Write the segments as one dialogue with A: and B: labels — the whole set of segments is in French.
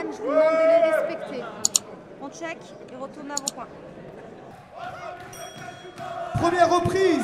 A: Antoine, je vous demande de les respecter. On check et retourne à vos coins.
B: Première reprise.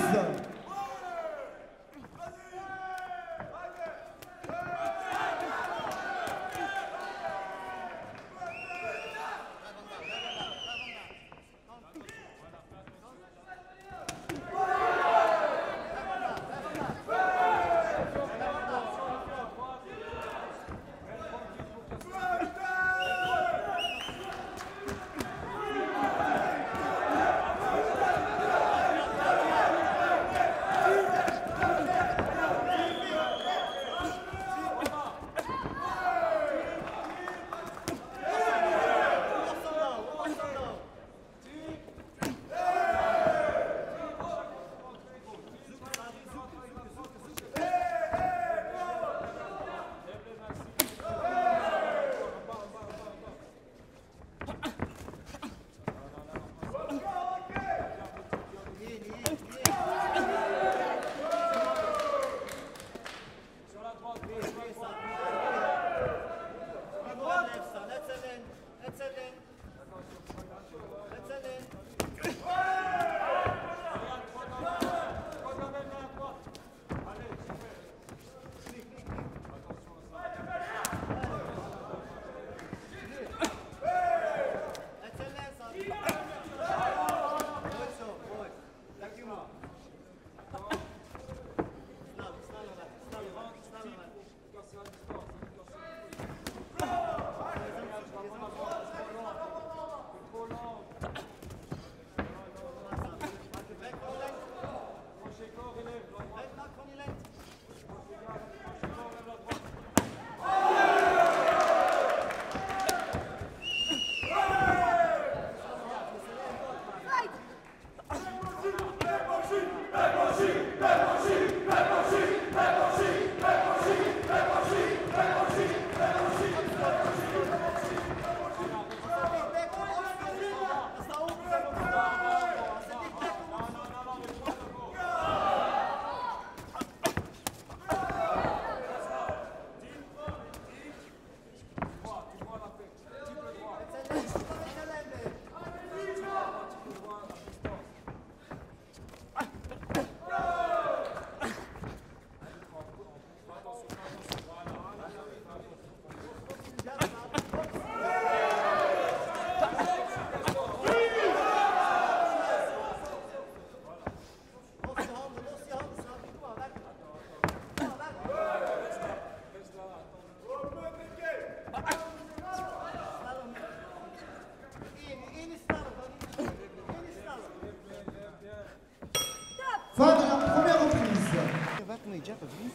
B: Fin de la première reprise.
C: Je werkt met Jeff, vriend.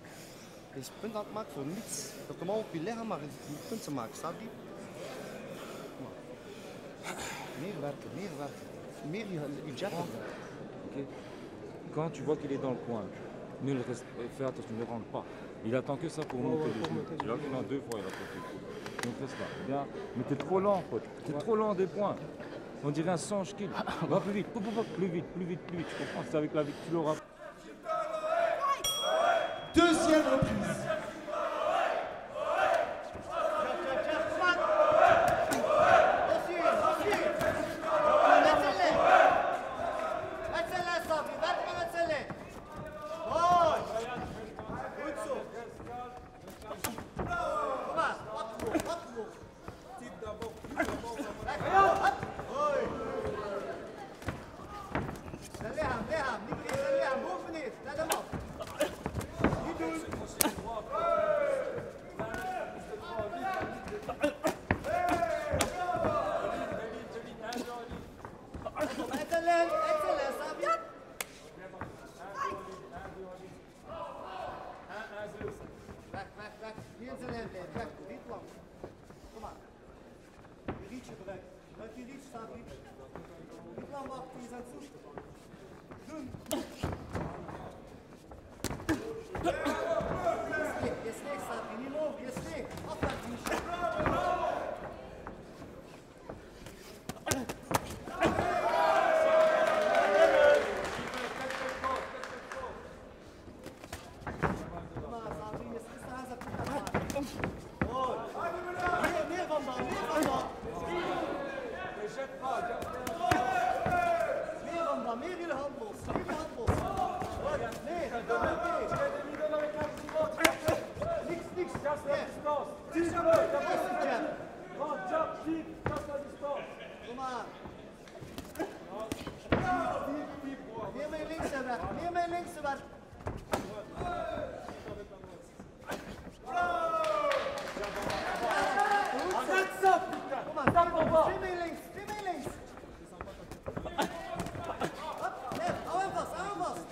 C: Je is punt aan het maken voor niets. Dat hem al op je lichaam maar een punt te maken, snap je? Meer werken, meer werken. Meer je Jeff.
D: Okay. Quand tu vois qu'il est dans le coin, fais attention, ne rentre pas. Il attend que ça pour monter les genoux. Tu l'as vu dans 2 fois, il a porté le coup. Donc fais ça. Bien. Mais t'es trop lent, pote. T'es trop lent des points. On dirait un singe kill. Va plus vite, plus vite, plus vite, plus vite. Tu comprends? C'est avec la vie que tu l'auras.
B: Deuxième reprise.
C: Meer mee links en weg. Meer mee links en weg. Kom maar, twee mee links. Twee mee links. Hou hem vast, hou hem vast.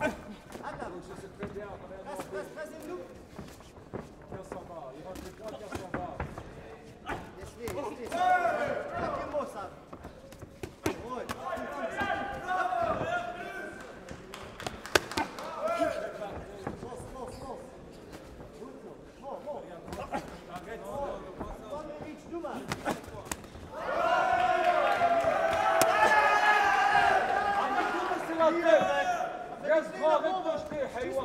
C: Press in loop. Lekker mooi staan. Mooi. Los. Kom maar iets, doe maar.
D: Reste droit, arrête de jeter, Haïwan.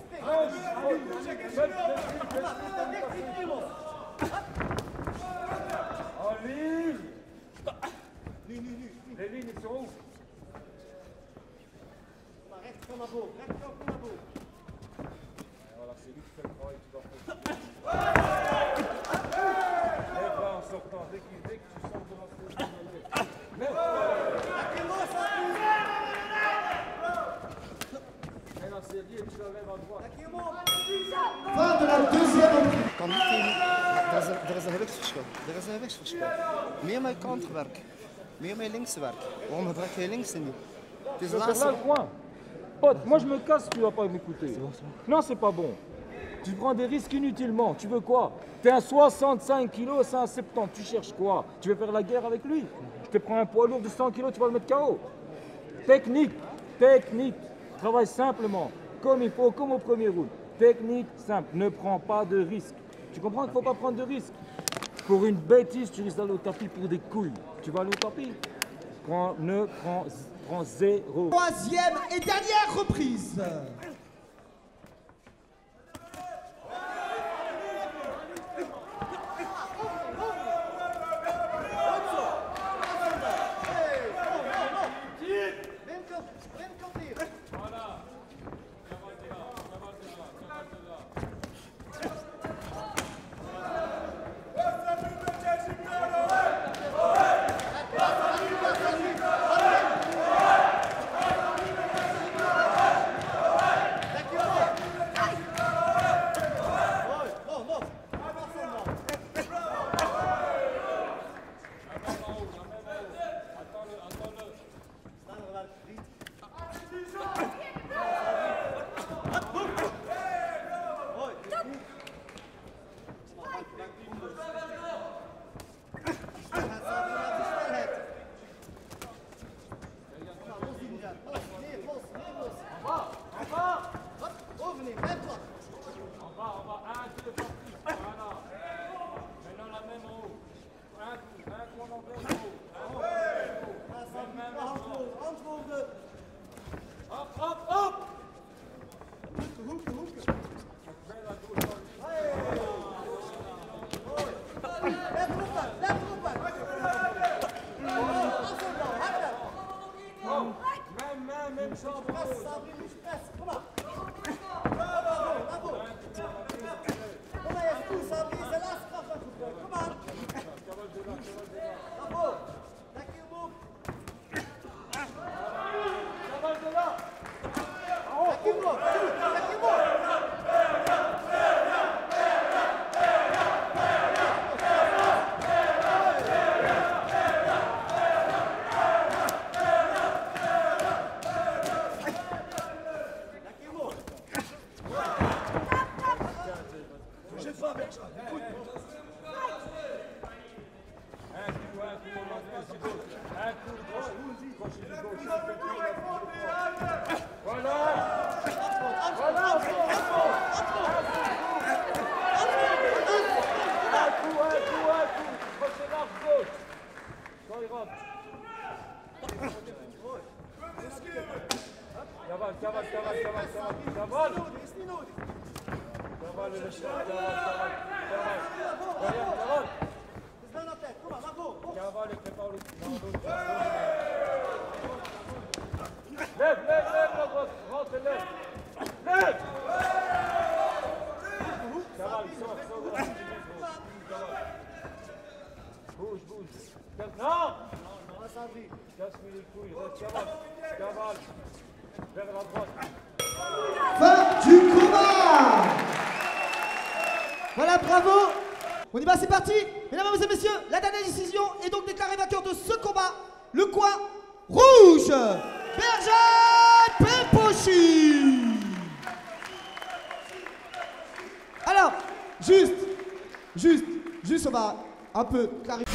D: En ligne. Les lignes, ils sont où?
C: Recht van naar boven, recht van naar boven.
D: Voilà, c'est lui qui fait le travail, tu dois faire. Lève là en sortant, dès que tu sors de la série, lève.
C: Lekker mooi staan.
D: Et la série, et tu la lèves à droite.
C: Lekker mooi.
B: Fin de la deuxième reprise.
C: Kan niet tegen. Er is een gewichtsverschil. Er is een gewichtsverschil. Meer met counterwerk. Meer met linkse werk. Waarom gebruik je linkse niet? Het is
D: Tu
C: de
D: vas faire là
C: laatste.
D: le coin. Pote, moi je me casse, tu vas pas m'écouter. Non, c'est pas bon. Tu prends des risques inutilement. Tu veux quoi? T'es un 65 kg, c'est un 70. Tu cherches quoi? Tu veux faire la guerre avec lui? Je te prends un poids lourd de 100 kg, tu vas le mettre KO. Technique. Travaille simplement, comme il faut, comme au premier round. Technique simple. Ne prends pas de risques. Tu comprends qu'il ne faut pas prendre de risques? Pour une bêtise, tu risques d'aller au tapis pour des couilles. Tu vas aller au tapis? Prends zéro.
B: Troisième et dernière reprise.
C: Winkel hier.
D: Casse-lui les couilles, reste, cavale. Vers la droite.
B: Fin du combat. Voilà, bravo. On y va, c'est parti. Mesdames et messieurs, la dernière décision est donc déclarée vainqueur de ce combat. Le coin rouge, Berjan Pempochi. Alors, juste, on va un peu clarifier.